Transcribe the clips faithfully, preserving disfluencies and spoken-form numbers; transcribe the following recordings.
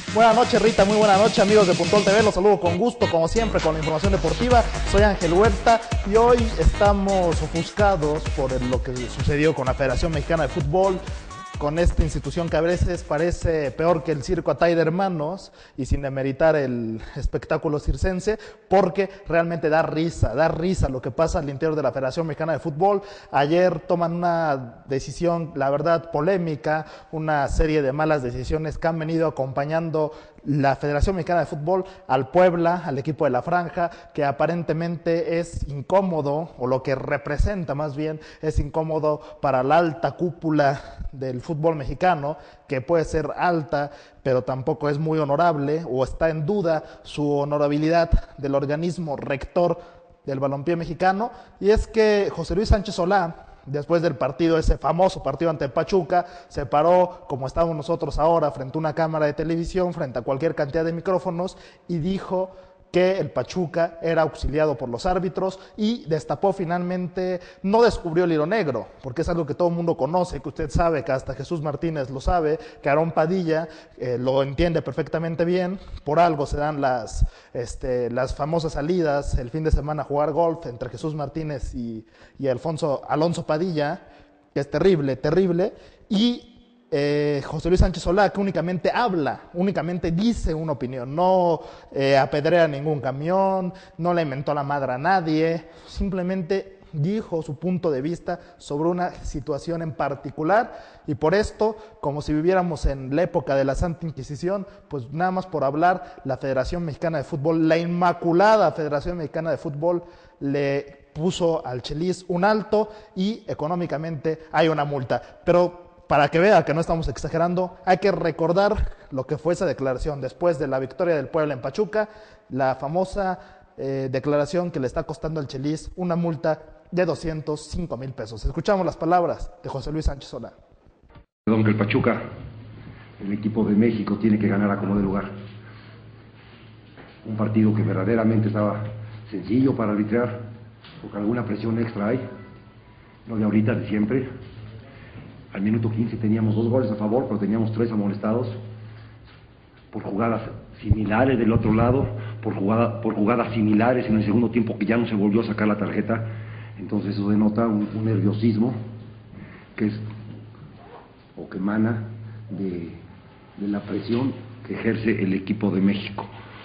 Buenas noches, Rita, muy buenas noches, amigos de Puntol T V, los saludo con gusto, como siempre, con la información deportiva. Soy Ángel Huerta y hoy estamos ofuscados por lo que sucedió con la Federación Mexicana de Fútbol, con esta institución que a veces parece peor que el circo Atay de Hermanos, y sin demeritar el espectáculo circense, porque realmente da risa, da risa lo que pasa al interior de la Federación Mexicana de Fútbol. Ayer toman una decisión, la verdad, polémica, una serie de malas decisiones que han venido acompañando la Federación Mexicana de Fútbol al Puebla, al equipo de la Franja, que aparentemente es incómodo, o lo que representa más bien es incómodo para la alta cúpula del fútbol mexicano, que puede ser alta, pero tampoco es muy honorable, o está en duda su honorabilidad del organismo rector del balompié mexicano. Y es que José Luis Sánchez Solá, después del partido, ese famoso partido ante Pachuca, se paró, como estamos nosotros ahora, frente a una cámara de televisión, frente a cualquier cantidad de micrófonos, y dijo que el Pachuca era auxiliado por los árbitros, y destapó finalmente, no descubrió el hilo negro, porque es algo que todo el mundo conoce, que usted sabe, que hasta Jesús Martínez lo sabe, que Aarón Padilla eh, lo entiende perfectamente bien. Por algo se dan las, este, las famosas salidas el fin de semana a jugar golf entre Jesús Martínez y, y Alfonso, Alonso Padilla, que es terrible, terrible, y Eh, José Luis Sánchez Solá, que únicamente habla, únicamente dice una opinión, no eh, apedrea ningún camión, no le inventó la madre a nadie, simplemente dijo su punto de vista sobre una situación en particular, y por esto, como si viviéramos en la época de la Santa Inquisición, pues nada más por hablar, la Federación Mexicana de Fútbol, la Inmaculada Federación Mexicana de Fútbol, le puso al Chelis un alto, y económicamente hay una multa. Pero para que vea que no estamos exagerando, hay que recordar lo que fue esa declaración después de la victoria del Puebla en Pachuca, la famosa eh, declaración que le está costando al Chelis una multa de doscientos cinco mil pesos. Escuchamos las palabras de José Luis Sánchez Solá. Perdón, que el Pachuca, el equipo de México, tiene que ganar a como de lugar. Un partido que verdaderamente estaba sencillo para arbitrar, porque alguna presión extra hay, no de ahorita, de siempre. Al minuto quince teníamos dos goles a favor, pero teníamos tres amonestados por jugadas similares del otro lado, por, jugada, por jugadas similares en el segundo tiempo, que ya no se volvió a sacar la tarjeta. Entonces eso denota un, un nerviosismo que es, o que emana de, de la presión que ejerce el equipo de México.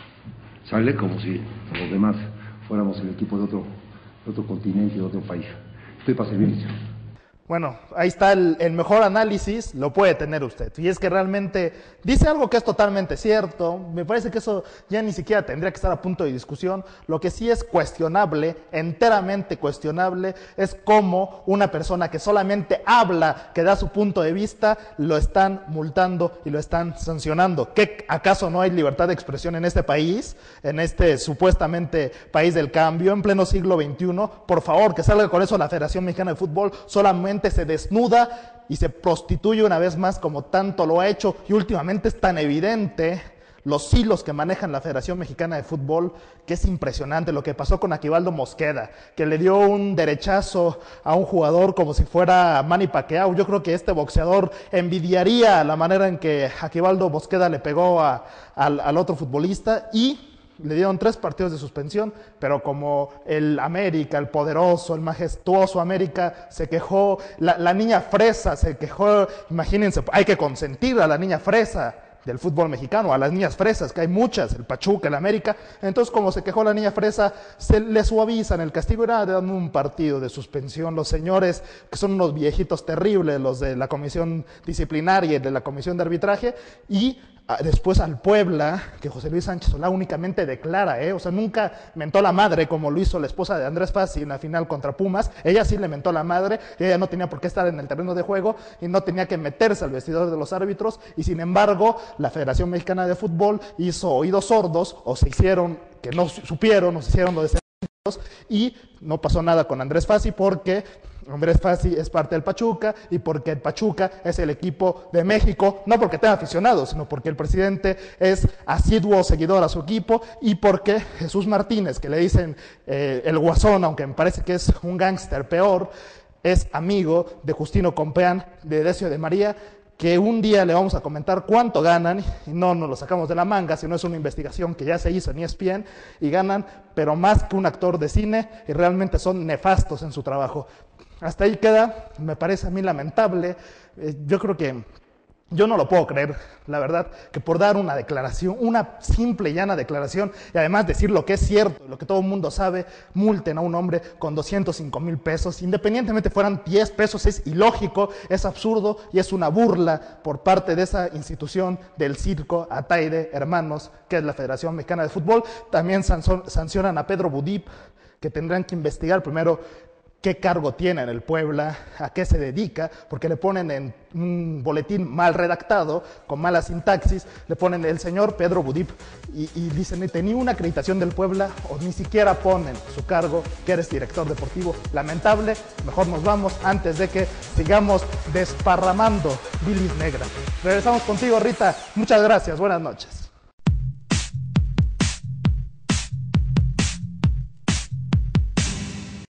Sale como si los demás fuéramos el equipo de otro, de otro continente, de otro país. Estoy para servirles. Bueno, ahí está el, el mejor análisis, lo puede tener usted. Y es que realmente dice algo que es totalmente cierto. Me parece que eso ya ni siquiera tendría que estar a punto de discusión. Lo que sí es cuestionable, enteramente cuestionable, es cómo una persona que solamente habla, que da su punto de vista, lo están multando y lo están sancionando. ¿Qué, acaso no hay libertad de expresión en este país? En este supuestamente país del cambio, en pleno siglo veintiuno. Por favor, que salga con eso la Federación Mexicana de Fútbol. Solamente se desnuda y se prostituye una vez más, como tanto lo ha hecho, y últimamente es tan evidente los hilos que manejan la Federación Mexicana de Fútbol, que es impresionante lo que pasó con Aquivaldo Mosqueda, que le dio un derechazo a un jugador como si fuera Manny Pacquiao. Yo creo que este boxeador envidiaría la manera en que Aquivaldo Mosqueda le pegó a, al, al otro futbolista, y le dieron tres partidos de suspensión, pero como el América, el poderoso, el majestuoso América, se quejó, la, la niña fresa se quejó, imagínense, hay que consentir a la niña fresa del fútbol mexicano, a las niñas fresas, que hay muchas, el Pachuca, el América. Entonces, como se quejó la niña fresa, se le suavizan el castigo, era de un partido de suspensión. Los señores, que son unos viejitos terribles, los de la comisión disciplinaria y de la comisión de arbitraje, y después al Puebla, que José Luis Sánchez Solá únicamente declara, ¿eh? O sea, nunca mentó la madre como lo hizo la esposa de Andrés Fassi en la final contra Pumas. Ella sí le mentó la madre, y ella no tenía por qué estar en el terreno de juego y no tenía que meterse al vestidor de los árbitros, y sin embargo la Federación Mexicana de Fútbol hizo oídos sordos, o se hicieron que no supieron, o se hicieron lo de y no pasó nada con Andrés Fassi, porque Andrés Fassi es parte del Pachuca, y porque el Pachuca es el equipo de México, no porque tenga aficionados, sino porque el presidente es asiduo seguidor a su equipo, y porque Jesús Martínez, que le dicen eh, el Guasón, aunque me parece que es un gángster peor, es amigo de Justino Compeán, de Decio de María, que un día le vamos a comentar cuánto ganan, y no nos lo sacamos de la manga, sino es una investigación que ya se hizo en E S P N, y ganan, pero más que un actor de cine, y realmente son nefastos en su trabajo. Hasta ahí queda, me parece a mí lamentable. Eh, yo creo que, yo no lo puedo creer, la verdad, que por dar una declaración, una simple y llana declaración, y además decir lo que es cierto, lo que todo el mundo sabe, multen a un hombre con doscientos cinco mil pesos, independientemente fueran diez pesos, es ilógico, es absurdo y es una burla por parte de esa institución del circo Ataide Hermanos, que es la Federación Mexicana de Fútbol. También sancionan a Pedro Budip, que tendrán que investigar primero qué cargo tiene en el Puebla, a qué se dedica, porque le ponen en un boletín mal redactado, con mala sintaxis, le ponen el señor Pedro Budip, y, y dicen, tenía una acreditación del Puebla, o ni siquiera ponen su cargo, que eres director deportivo. Lamentable, mejor nos vamos antes de que sigamos desparramando bilis negra. Regresamos contigo, Rita. Muchas gracias, buenas noches.